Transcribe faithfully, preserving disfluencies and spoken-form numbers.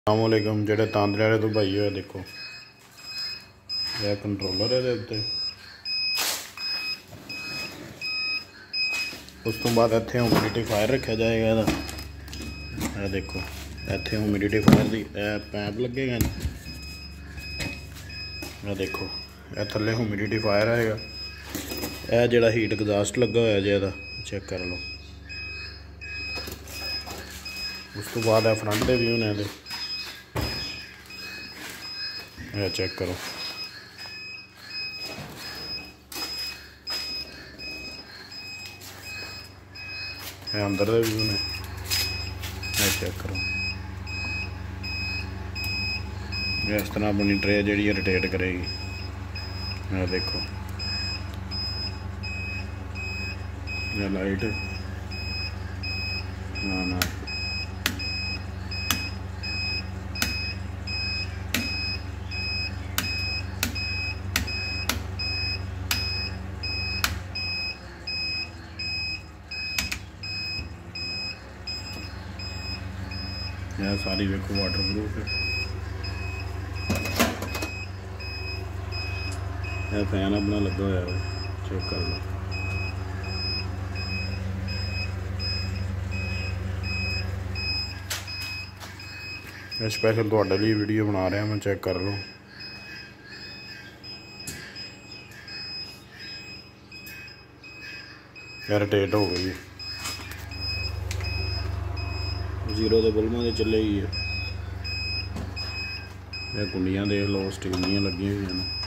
अस्सलामुअलैकुम। जेह्ड़े तांदरे वाले तो भाई होए देखो, यह कंट्रोलर है उत्ते। उस तो बाद इत्थे ह्यूमिडिफायर रखा जाएगा। यह देखो इत्थे ह्यूमिडिफायर की पैप लगेगा। यह देखो यह थल्ले ह्यूमिडिफायर आएगा। यह जिहड़ा हीट एग्जास्ट लगा होया जे इहदा चेक कर लो। उस तो बाद फ्रंट दे व्यू ने यह चेक करो। यह अंदर दे व्यू ने यह चेक करो। इस तरह अपनी ट्रे जी रोटेट करेगी। यह देखो यह लाइट ना ना यह सारी देखो वाटर प्रूफ है। यह फैन अपना लगा हुआ है, चेक कर लो। यह स्पैशल तुहाडे लिए वीडियो बना रहा मैं, चेक कर लो। यह रोटेट हो गई, जीरो के बुलमा से चलेगी। यह कुंडियाँ देख लो, स्टील दियां लगी हुई हैं।